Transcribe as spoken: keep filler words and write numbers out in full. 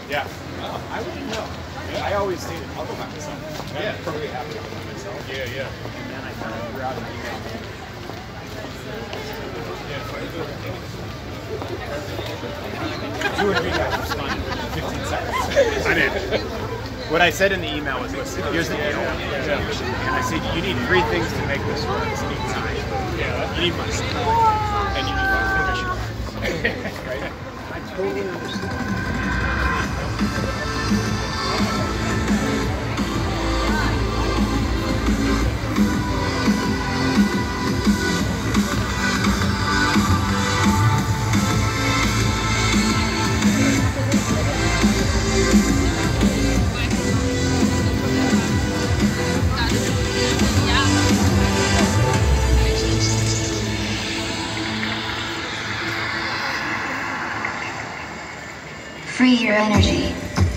Yeah. Oh, I wouldn't know. Yeah. I always stayed in public by myself. I'm yeah. perfectly happy with myself. Yeah, yeah. And then I kind of threw out an email. Two or three guys responded within fifteen seconds. I did. What I said in the email was, listen, here's the deal. And I said, you need three things to make this work. You need time. You need money. And you need permission. Right? I totally understand. Free your energy.